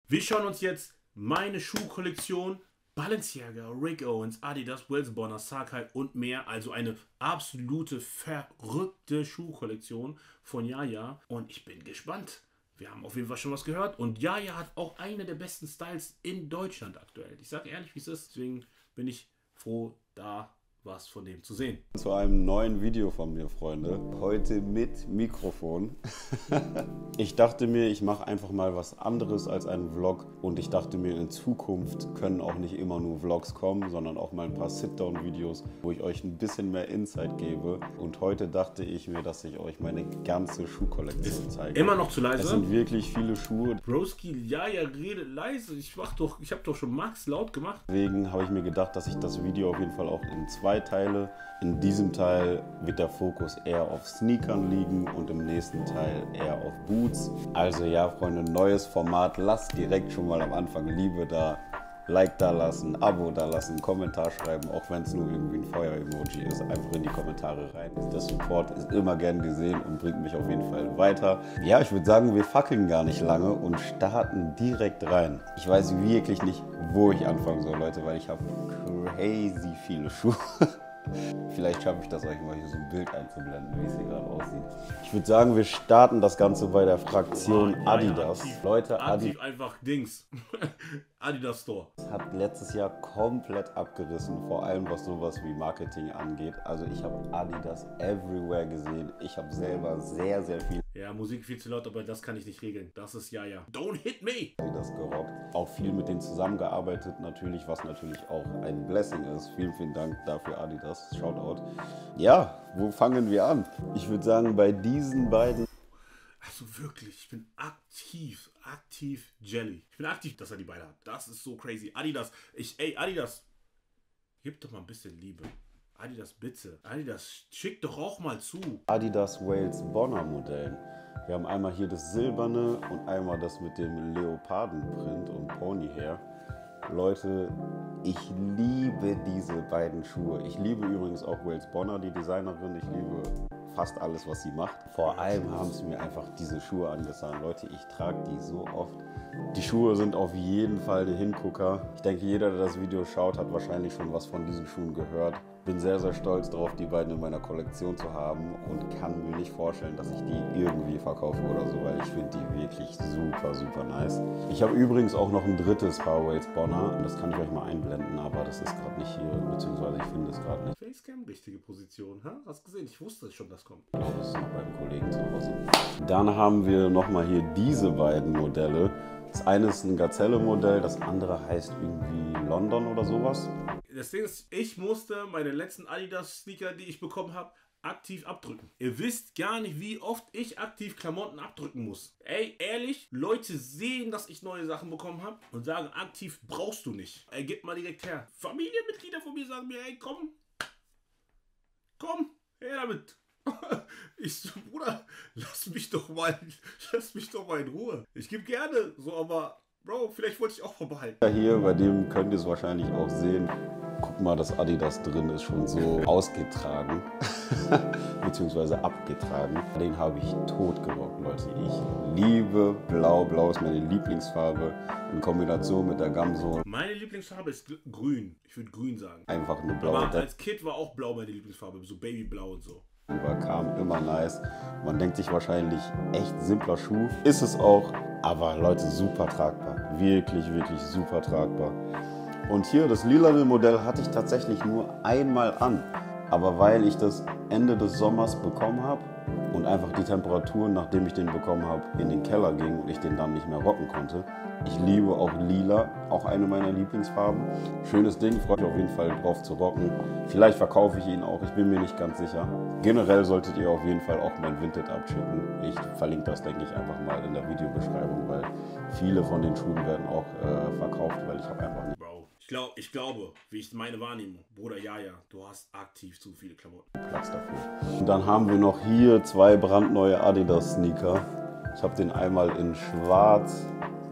Wir schauen uns jetzt meine Schuhkollektion Balenciaga, Rick Owens, Adidas, Wales Bonner, Sacai und mehr. Also eine absolute verrückte Schuhkollektion von Jaja. Und ich bin gespannt. Wir haben auf jeden Fall schon was gehört. Und Jaja hat auch eine der besten Styles in Deutschland aktuell. Ich sage ehrlich, wie es ist. Deswegen bin ich froh, da was von dem zu sehen. Zu einem neuen Video von mir, Freunde. Heute mit Mikrofon. Ich dachte mir, ich mache einfach mal was anderes als einen Vlog. Und ich dachte mir, in Zukunft können auch nicht immer nur Vlogs kommen, sondern auch mal ein paar Sit-Down-Videos, wo ich euch ein bisschen mehr Insight gebe. Und heute dachte ich mir, dass ich euch meine ganze Schuhkollektion zeige. Immer noch zu leise? Es sind wirklich viele Schuhe. Broski, Jaja, rede leise. Ich habe doch schon Max laut gemacht. Deswegen habe ich mir gedacht, dass ich das Video auf jeden Fall auch in zwei Teile. In diesem Teil wird der Fokus eher auf Sneakern liegen und im nächsten Teil eher auf Boots. Also ja, Freunde, neues Format. Lasst direkt schon mal am Anfang Liebe da, Like da lassen, Abo da lassen, Kommentar schreiben, auch wenn es nur irgendwie ein Feuer-Emoji ist, einfach in die Kommentare rein. Der Support ist immer gern gesehen und bringt mich auf jeden Fall weiter. Ja, ich würde sagen, wir fackeln gar nicht lange und starten direkt rein. Ich weiß wirklich nicht, wo ich anfangen soll, Leute, weil ich habe crazy viele Schuhe. Vielleicht schaffe ich das euch mal hier so ein Bild einzublenden, wie es hier gerade aussieht. Ich würde sagen, wir starten das Ganze bei der Fraktion Adidas. Leute, Adidas einfach Dings. Adidas Store. Hat letztes Jahr komplett abgerissen, vor allem was sowas wie Marketing angeht. Also ich habe Adidas everywhere gesehen. Ich habe selber sehr, sehr viel Ja, Musik viel zu laut, aber das kann ich nicht regeln. Das ist Jaja. Don't hit me! Adidas gerockt. Auch viel mit denen zusammengearbeitet natürlich, was natürlich auch ein Blessing ist. Vielen, vielen Dank dafür, Adidas. Shoutout. Ja, wo fangen wir an? Ich würde sagen, bei diesen beiden... Also wirklich, ich bin aktiv Jelly. Ich bin aktiv, dass er die beide hat. Das ist so crazy. Adidas, Adidas, gib doch mal ein bisschen Liebe. Adidas, bitte. Adidas, schick doch auch mal zu. Adidas Wales Bonner Modellen. Wir haben einmal hier das silberne und einmal das mit dem Leopardenprint und Ponyhair. Leute, ich liebe diese beiden Schuhe. Ich liebe übrigens auch Wales Bonner, die Designerin. Ich liebe fast alles, was sie macht. Vor allem haben sie mir einfach diese Schuhe angetan. Leute, ich trage die so oft. Die Schuhe sind auf jeden Fall der Hingucker. Ich denke, jeder, der das Video schaut, hat wahrscheinlich schon was von diesen Schuhen gehört. Bin sehr, sehr stolz darauf, die beiden in meiner Kollektion zu haben und kann mir nicht vorstellen, dass ich die irgendwie verkaufe oder so, weil ich finde die wirklich super, super nice. Ich habe übrigens auch noch ein drittes Paar Wales Bonner und das kann ich euch mal einblenden, aber das ist gerade nicht hier, beziehungsweise ich finde es gerade nicht. Facecam, richtige Position, ha? Hast gesehen? Ich wusste schon, das kommt. Ich glaube, das ist noch beim Kollegen zu Hause. Dann haben wir nochmal hier diese beiden Modelle. Das eine ist ein Gazelle-Modell, das andere heißt irgendwie London oder sowas. Das Ding ist, ich musste meine letzten Adidas-Sneaker, die ich bekommen habe, aktiv abdrücken. Ihr wisst gar nicht, wie oft ich aktiv Klamotten abdrücken muss. Ey, ehrlich, Leute sehen, dass ich neue Sachen bekommen habe und sagen, aktiv brauchst du nicht. Ey, gib mal direkt her. Familienmitglieder von mir sagen mir, ey, komm, her damit. Ich so, Bruder, lass mich doch mal in Ruhe. Ich gebe gerne, so, aber Bro, vielleicht wollte ich auch vorbehalten. Hier, bei dem könnt ihr es wahrscheinlich auch sehen. Guck mal, das Adidas drin ist schon so ausgetragen, beziehungsweise abgetragen. Den habe ich tot gerockt, Leute. Ich liebe Blau. Blau ist meine Lieblingsfarbe in Kombination mit der Gamsol. Meine Lieblingsfarbe ist grün. Ich würde grün sagen. Einfach eine blaue. Aber als Kind war auch blau meine Lieblingsfarbe, so Babyblau und so. Kam immer nice. Man denkt sich wahrscheinlich, echt simpler Schuh. Ist es auch, aber Leute, super tragbar. Wirklich, wirklich super tragbar. Und hier, das lilane Modell hatte ich tatsächlich nur einmal an. Aber weil ich das Ende des Sommers bekommen habe und einfach die Temperaturen, nachdem ich den bekommen habe, in den Keller ging und ich den dann nicht mehr rocken konnte. Ich liebe auch lila, auch eine meiner Lieblingsfarben. Schönes Ding, freue mich auf jeden Fall drauf zu rocken. Vielleicht verkaufe ich ihn auch, ich bin mir nicht ganz sicher. Generell solltet ihr auf jeden Fall auch mein Vinted abchecken. Ich verlinke das, denke ich, einfach mal in der Videobeschreibung, weil viele von den Schuhen werden auch verkauft, weil ich habe einfach nicht... Bro, ich glaube, wie ich meine Wahrnehmung, Bruder Jaja, du hast aktiv zu viele Klamotten. Platz dafür. Und dann haben wir noch hier zwei brandneue Adidas Sneaker. Ich habe den einmal in schwarz.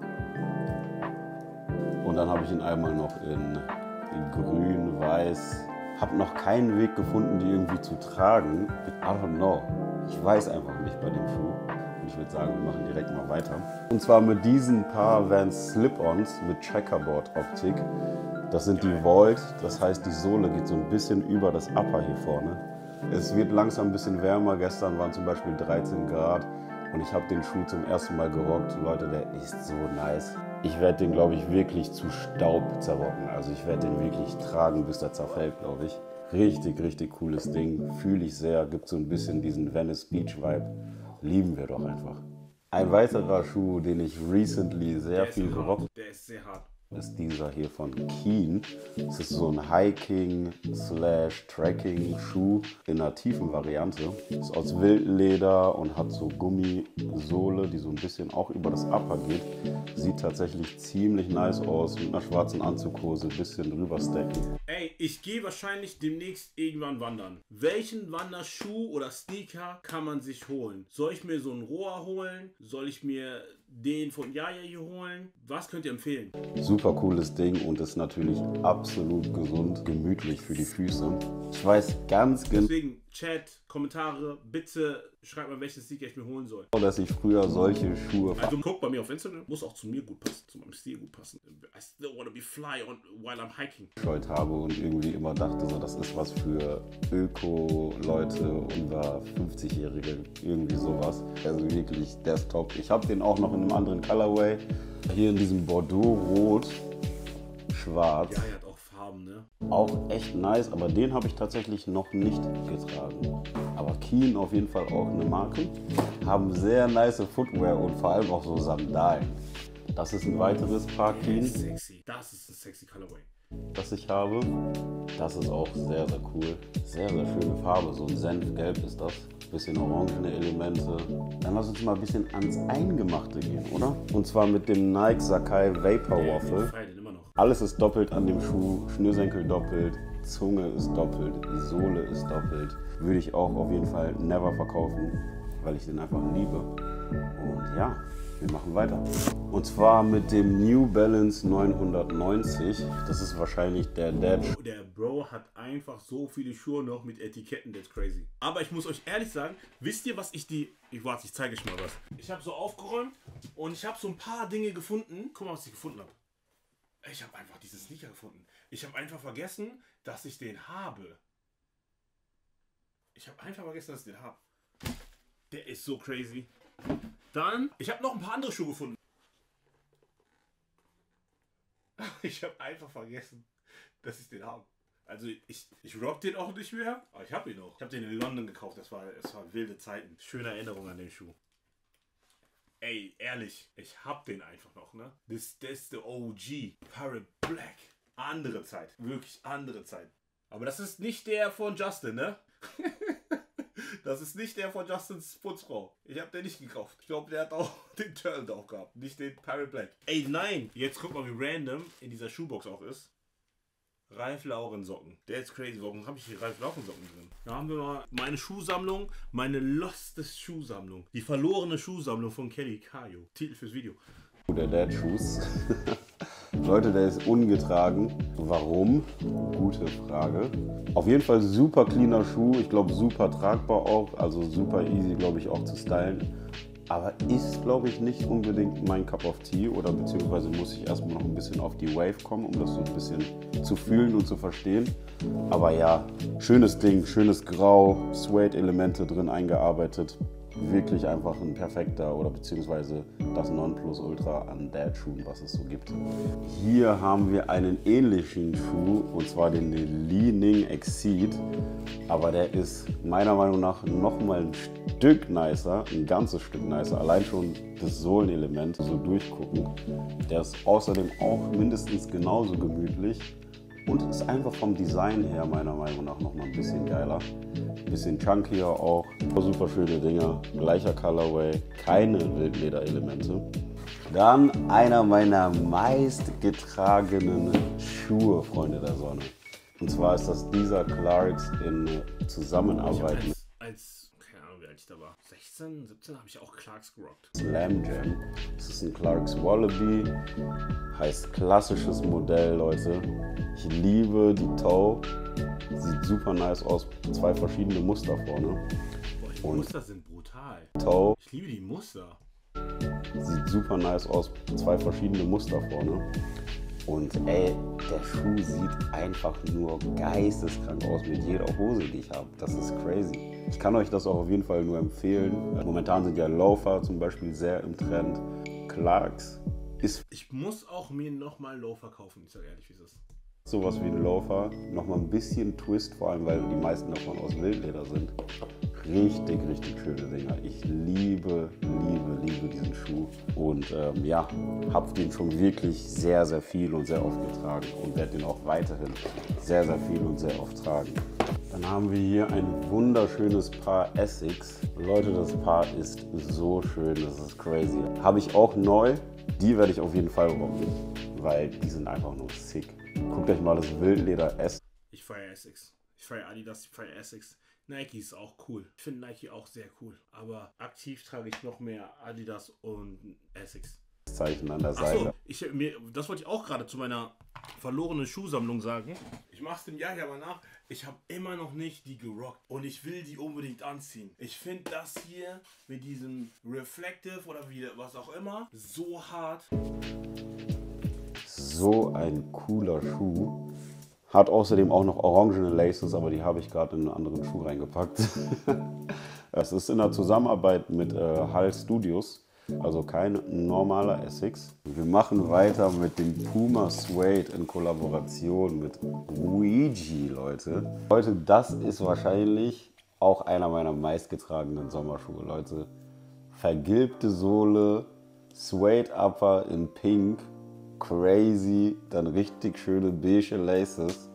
Und dann habe ich ihn einmal noch in grün, weiß. Habe noch keinen Weg gefunden, die irgendwie zu tragen. I don't know. Ich weiß einfach nicht bei dem Schuh. Ich würde sagen, wir machen direkt mal weiter. Und zwar mit diesen paar Vans Slip-Ons mit Checkerboard-Optik. Das sind die Vault, das heißt, die Sohle geht so ein bisschen über das Upper hier vorne. Es wird langsam ein bisschen wärmer. Gestern waren zum Beispiel 13 Grad und ich habe den Schuh zum ersten Mal gerockt. Leute, der ist so nice. Ich werde den, glaube ich, wirklich zu Staub zerrocken. Also ich werde den wirklich tragen, bis der zerfällt, glaube ich. Richtig, richtig cooles Ding. Fühle ich sehr. Gibt so ein bisschen diesen Venice Beach Vibe. Lieben wir doch einfach. Ein weiterer Schuh, den ich recently sehr viel gerockt habe. Der ist sehr hart. Ist dieser hier von Keen. Es ist so ein Hiking/Trekking-Schuh in einer tiefen Variante. Ist aus Wildleder und hat so Gummisohle, die so ein bisschen auch über das Upper geht. Sieht tatsächlich ziemlich nice aus, mit einer schwarzen Anzughose, ein bisschen drüber stacken. Ey, ich gehe wahrscheinlich demnächst irgendwann wandern. Welchen Wanderschuh oder Sneaker kann man sich holen? Soll ich mir so einen Rohr holen? Soll ich mir den von Jaja hier holen? Was könnt ihr empfehlen? Super cooles Ding und ist natürlich absolut gesund, gemütlich für die Füße. Ich weiß ganz genau, Deswegen Chat, Kommentare, bitte schreibt mal, welchen Sneaker ich mir holen soll. dass ich früher solche Schuhe Also guckt bei mir auf Instagram, muss auch zu mir gut passen, zu meinem Stil gut passen. I still wanna be fly while I'm hiking. verscheut habe und irgendwie immer dachte, so, das ist was für Öko-Leute, unter 50-Jährige, irgendwie sowas. Also wirklich, der ist top. Ich habe den auch noch in einem anderen Colorway. Hier in diesem Bordeaux-Rot, schwarz. Ja, er hat auch Farben, ne? Auch echt nice, aber den habe ich tatsächlich noch nicht getragen. Aber Keen auf jeden Fall auch eine Marke. Haben sehr nice Footwear und vor allem auch so Sandalen. Das ist ein weiteres Paar Keen, Sexy. Das ist ein sexy Colorway. das ich habe. Das ist auch sehr, sehr cool. Sehr, sehr schöne Farbe. So ein Senfgelb ist das. Bisschen orangene Elemente. Dann lass uns mal ein bisschen ans Eingemachte gehen, oder? Und zwar mit dem Nike Sacai Vapor Waffle. Den immer noch. Alles ist doppelt an dem Schuh. Schnürsenkel doppelt. Zunge ist doppelt. Die Sohle ist doppelt. Würde ich auch auf jeden Fall never verkaufen, weil ich den einfach liebe. Und ja, wir machen weiter. Und zwar mit dem New Balance 990. Das ist wahrscheinlich der Dad. Der Bro hat einfach so viele Schuhe noch mit Etiketten, that's crazy. Aber ich muss euch ehrlich sagen, wisst ihr, was ich zeige euch mal was. Ich habe so aufgeräumt und ich habe so ein paar Dinge gefunden. Guck mal, was ich gefunden habe. Ich habe einfach diesen Sneaker gefunden. Ich habe einfach vergessen, dass ich den habe. Ich habe einfach vergessen, dass ich den habe. Der ist so crazy. Dann, ich habe noch ein paar andere Schuhe gefunden. Ich habe einfach vergessen, dass ich den habe. Also ich rock den auch nicht mehr, aber ich habe ihn noch. Ich habe den in London gekauft, es war wilde Zeiten. Schöne Erinnerung an den Schuh. Ey, ehrlich, ich hab den einfach noch, ne? Das ist der OG. Pirate Black. Andere Zeit. Wirklich andere Zeit. Aber das ist nicht der von Justin, ne? Das ist nicht der von Justins Putzfrau. Ich hab den nicht gekauft. Ich glaube, der hat auch den Turtle drauf gehabt. Nicht den Pirate Black. Ey, nein! Jetzt guck mal, wie random in dieser Schuhbox auch ist. Ralph Lauren Socken. Der ist crazy. Warum habe ich hier Ralph Lauren Socken drin? Da haben wir mal meine Schuhsammlung. Meine Lostes Schuhsammlung. Die verlorene Schuhsammlung von Kelly Kayo. Titel fürs Video. Der Dad-Shoes. Leute, der ist ungetragen. Warum? Gute Frage. Auf jeden Fall super cleaner Schuh. Ich glaube, super tragbar auch. Also super easy, glaube ich, auch zu stylen. Aber ist, glaube ich, nicht unbedingt mein Cup of Tea. Oder beziehungsweise muss ich erstmal noch ein bisschen auf die Wave kommen, um das so ein bisschen zu fühlen und zu verstehen. Aber ja, schönes Ding, schönes Grau, Suede-Elemente drin eingearbeitet. Wirklich einfach ein perfekter oder beziehungsweise das Nonplusultra an Dad-Schuhen, was es so gibt. Hier haben wir einen ähnlichen Schuh und zwar den Li-Ning Exceed. Aber der ist meiner Meinung nach nochmal ein Stück nicer, ein ganzes Stück nicer. Allein schon das Sohlenelement, so durchgucken. Der ist außerdem auch mindestens genauso gemütlich. Und ist einfach vom Design her meiner Meinung nach nochmal ein bisschen geiler. Ein bisschen chunkier auch. Super schöne Dinger. Gleicher Colorway. Keine Wildlederelemente. Dann einer meiner meistgetragenen Schuhe, Freunde der Sonne. Und zwar ist das dieser Clarks in Zusammenarbeit mit Keine Ahnung, wie alt ich da war. 16, 17 habe ich auch Clarks gerockt. Slam Jam. Das ist ein Clarks Wallaby. Heißt klassisches Modell, Leute. Ich liebe die Toe. Sieht super nice aus. Zwei verschiedene Muster vorne. Boah, die Muster sind brutal. Total. Toe. Ich liebe die Muster. Sieht super nice aus. 2 verschiedene Muster vorne. Und ey, der Schuh sieht einfach nur geisteskrank aus mit jeder Hose, die ich habe. Das ist crazy. Ich kann euch das auch auf jeden Fall nur empfehlen. Momentan sind ja Loafer zum Beispiel sehr im Trend. Clarks ist Ich muss auch mir nochmal Loafer kaufen, ich sag ehrlich, wie es ist. sowas wie ein Loafer. Nochmal ein bisschen Twist, vor allem weil die meisten davon aus Wildleder sind. Richtig, richtig schöne Dinger. Ich liebe diesen Schuh. Und ja, habe den schon wirklich sehr, sehr viel und sehr oft getragen. Und werde den auch weiterhin sehr, sehr viel und sehr oft tragen. Dann haben wir hier ein wunderschönes Paar Essex. Leute, das Paar ist so schön, das ist crazy. Habe ich auch neu. Die werde ich auf jeden Fall rocken, weil die sind einfach nur sick. Guckt euch mal das Wildleder Essex. Ich feiere Essex. Ich feiere Adidas, ich feiere Essex. Nike ist auch cool. Ich finde Nike auch sehr cool. Aber aktiv trage ich noch mehr Adidas und Essex. Zeichen an der Seite. Achso, das wollte ich auch gerade zu meiner verlorenen Schuhsammlung sagen. Ich mache es dem Jahr aber nach. Ich habe immer noch nicht die gerockt. Und ich will die unbedingt anziehen. Ich finde das hier mit diesem Reflective oder was auch immer so hart. So ein cooler Schuh. Hat außerdem auch noch orangene Laces, aber die habe ich gerade in einen anderen Schuh reingepackt. Es ist in der Zusammenarbeit mit Hall Studios, also kein normaler Essex. Wir machen weiter mit dem Puma Suede in Kollaboration mit Luigi, Leute. Leute, das ist wahrscheinlich auch einer meiner meistgetragenen Sommerschuhe, Leute. Vergilbte Sohle, Suede Upper in Pink. Crazy, dann richtig schöne beige Laces.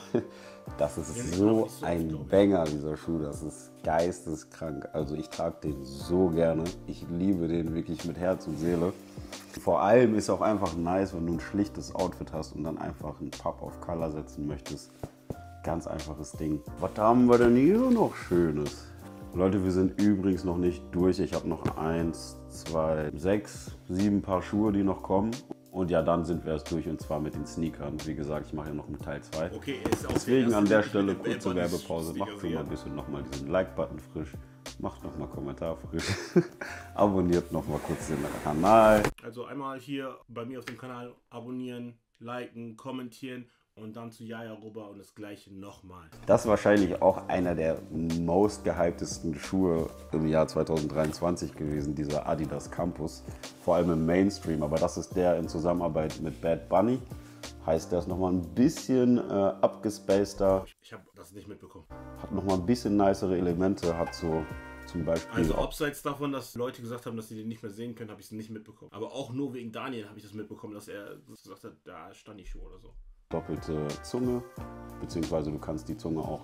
Das ist so ein Banger, dieser Schuh. Das ist geisteskrank. Also ich trage den so gerne. Ich liebe den wirklich mit Herz und Seele. Vor allem ist auch einfach nice, wenn du ein schlichtes Outfit hast und dann einfach einen Pop of Color setzen möchtest. Ganz einfaches Ding. Was haben wir denn hier noch Schönes? Leute, wir sind übrigens noch nicht durch. Ich habe noch 1, 2, 6, 7 Paar Schuhe, die noch kommen. Und ja, dann sind wir erst durch, und zwar mit den Sneakern. Wie gesagt, ich mache ja noch einen Teil 2. Okay, deswegen an der Stelle kurze Werbepause. Macht schon mal ein bisschen nochmal diesen Like-Button frisch. Macht nochmal Kommentar frisch. Abonniert nochmal kurz den Kanal. Also einmal hier bei mir auf dem Kanal abonnieren, liken, kommentieren und dann zu Jaja rüber und das gleiche nochmal. Das ist wahrscheinlich auch einer der most gehyptesten Schuhe im Jahr 2023 gewesen, dieser Adidas Campus. Vor allem im Mainstream, aber das ist der in Zusammenarbeit mit Bad Bunny. Heißt, der ist nochmal ein bisschen abgespaceder. Ich habe das nicht mitbekommen. Hat nochmal ein bisschen nicere Elemente, hat so zum Beispiel... Also abseits davon, dass Leute gesagt haben, dass sie den nicht mehr sehen können, habe ich es nicht mitbekommen. Aber auch nur wegen Daniel habe ich das mitbekommen, dass er gesagt hat, da stand die Schuhe oder so. Doppelte Zunge, beziehungsweise du kannst die Zunge auch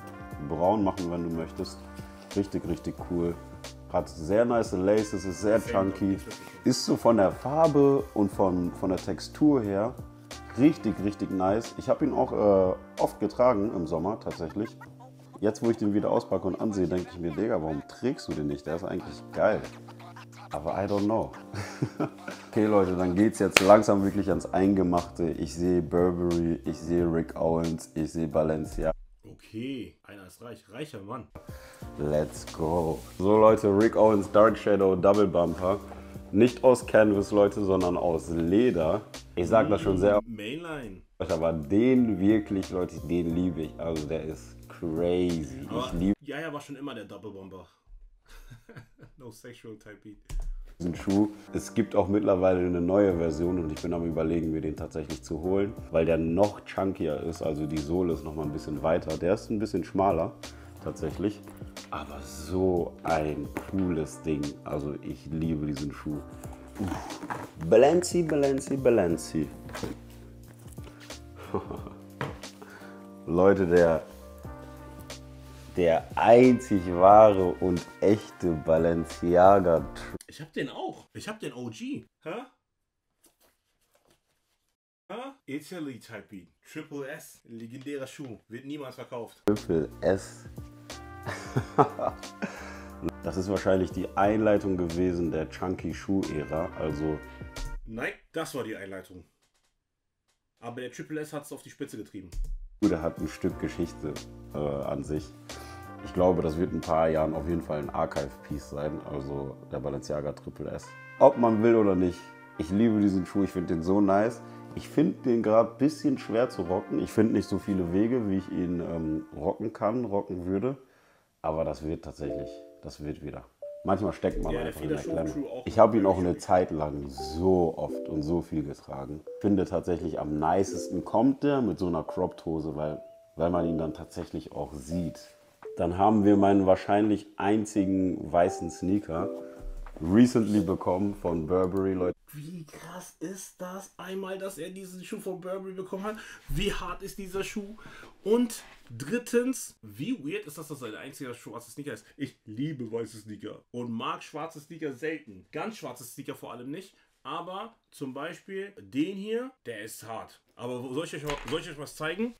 braun machen, wenn du möchtest. Richtig, richtig cool. Hat sehr nice Laces, ist sehr chunky. Ist so von der Farbe und von der Textur her richtig, richtig nice. Ich habe ihn auch oft getragen im Sommer tatsächlich. Jetzt, wo ich den wieder auspacke und ansehe, denke ich mir, Digga, warum trägst du den nicht? Der ist eigentlich geil. Aber I don't know. Okay, Leute, dann geht es jetzt langsam wirklich ans Eingemachte. Ich sehe Burberry, ich sehe Rick Owens, ich sehe Balenciaga. Okay, einer ist reich, reicher Mann. Let's go. So Leute, Rick Owens Dark Shadow Double Bumper. Nicht aus Canvas, Leute, sondern aus Leder. Ich sag das schon sehr. Mainline. Aber den wirklich, Leute, den liebe ich. Also der ist crazy. Aber ich liebe Jaja war schon immer der Double Bomber. No sexual type beat. diesen Schuh. Es gibt auch mittlerweile eine neue Version und ich bin am Überlegen, mir den tatsächlich zu holen, weil der noch chunkier ist. Also die Sohle ist noch mal ein bisschen weiter. Der ist ein bisschen schmaler tatsächlich, aber so ein cooles Ding. Also ich liebe diesen Schuh. Balenci, Balenci, Balenci. Leute, der einzig wahre und echte Balenciaga. Ich hab den auch. Ich hab den OG. Hä? Hä? Italy Type Beat. Triple S. Legendärer Schuh. Wird niemals verkauft. Triple S. Das ist wahrscheinlich die Einleitung gewesen der Chunky Schuh-Ära. Also. Nein, das war die Einleitung. Aber der Triple S hat es auf die Spitze getrieben. Der hat ein Stück Geschichte an sich. Ich glaube, das wird in ein paar Jahren auf jeden Fall ein Archive-Piece sein, also der Balenciaga Triple S. Ob man will oder nicht, ich liebe diesen Schuh, ich finde den so nice. Ich finde den gerade ein bisschen schwer zu rocken. Ich finde nicht so viele Wege, wie ich ihn rocken würde. Aber das wird tatsächlich, das wird wieder. Manchmal steckt man einfach in der Klemme. Ich habe ihn auch eine Zeit lang so oft und so viel getragen. Ich finde tatsächlich am nicesten kommt der mit so einer Cropped-Hose, weil man ihn dann tatsächlich auch sieht. Dann haben wir meinen wahrscheinlich einzigen weißen Sneaker recently bekommen von Burberry, Leute. Wie krass ist das einmal, dass er diesen Schuh von Burberry bekommen hat? Wie hart ist dieser Schuh? Und drittens, wie weird ist das, dass sein einziger schwarzer Sneaker ist? Ich liebe weiße Sneaker und mag schwarze Sneaker selten. Ganz schwarze Sneaker vor allem nicht. Aber zum Beispiel den hier, der ist hart. Aber soll ich euch was zeigen?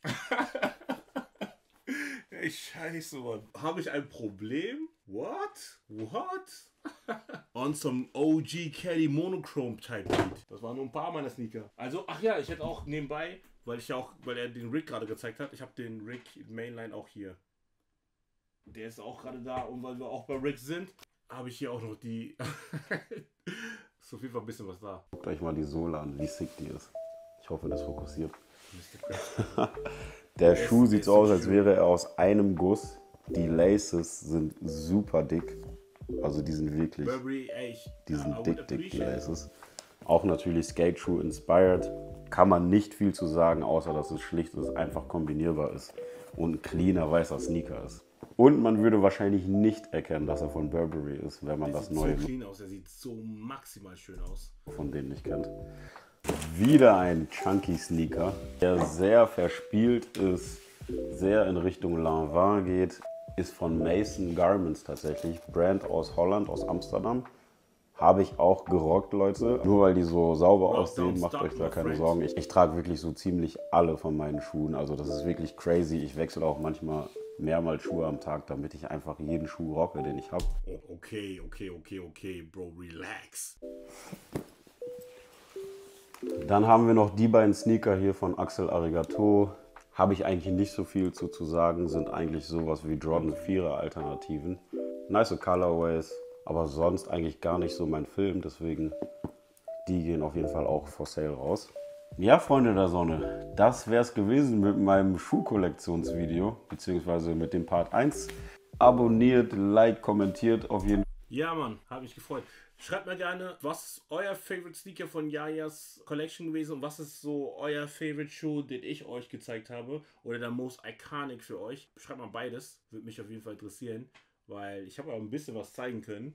Ey, scheiße, Mann. Habe ich ein Problem? What? On some OG Kelly Monochrome Type Beat. Das waren nur ein paar meiner Sneaker. Also, ach ja, ich hätte auch nebenbei, weil er den Rig gerade gezeigt hat, ich habe den Rig Mainline auch hier. Der ist auch gerade da und weil wir auch bei Rig sind, habe ich hier auch noch die. Ist auf jeden Fall ein bisschen was da. Guckt euch mal die Sohle an, wie sick die ist. Ich hoffe, das fokussiert. Der Schuh sieht so aus, als wäre er aus einem Guss. Die Laces sind super dick. Also die sind wirklich, die sind dick, die Laces. Auch natürlich Skate-Shoe inspired. Kann man nicht viel zu sagen, außer dass es schlicht und einfach kombinierbar ist und ein cleaner weißer Sneaker ist. Und man würde wahrscheinlich nicht erkennen, dass er von Burberry ist, wenn man das neue sieht so clean aus, er sieht so maximal schön aus. Von denen nicht kennt. Wieder ein Chunky Sneaker, der sehr verspielt ist, sehr in Richtung Lanvin geht, ist von Mason Garments tatsächlich, Brand aus Holland, aus Amsterdam. Habe ich auch gerockt, Leute. Nur weil die so sauber aussehen, macht euch da keine Sorgen. Ich trage wirklich so ziemlich alle von meinen Schuhen, also das ist wirklich crazy. Ich wechsle auch manchmal mehrmals Schuhe am Tag, damit ich einfach jeden Schuh rocke, den ich habe. Okay, Bro, relax. Dann haben wir noch die beiden Sneaker hier von Axel Arigato. Habe ich eigentlich nicht so viel zu sagen, sind eigentlich sowas wie Jordan 4er Alternativen. Nice Colorways, aber sonst eigentlich gar nicht so mein Film, deswegen die gehen auf jeden Fall auch for sale raus. Ja, Freunde der Sonne, das wäre es gewesen mit meinem Schuhkollektionsvideo, beziehungsweise mit dem Part 1. Abonniert, like, kommentiert auf jeden Fall. Ja, Mann, habe mich gefreut. Schreibt mir gerne, was ist euer Favorite Sneaker von Yayas Collection gewesen und was ist so euer Favorite Schuh, den ich euch gezeigt habe oder der most iconic für euch. Schreibt mal beides, würde mich auf jeden Fall interessieren, weil ich habe auch ein bisschen was zeigen können.